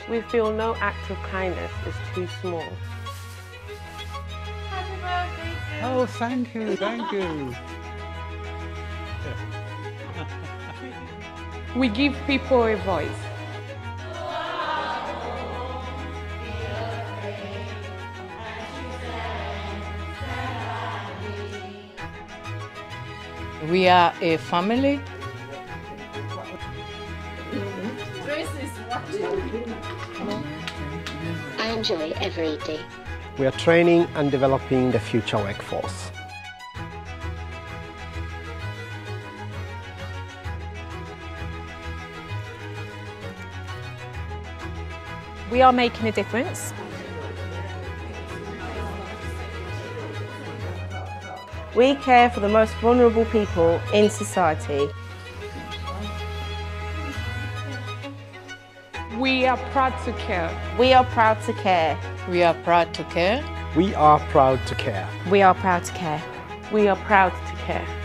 We feel no act of kindness is too small. Happy birthday. Oh, thank you, thank you. We give people a voice. We are a family. I enjoy every day. We are training and developing the future workforce. We are making a difference. We care for the most vulnerable people in society. We are proud to care. We are proud to care. We are proud to care. We are proud to care. We are proud to care. We are proud to care.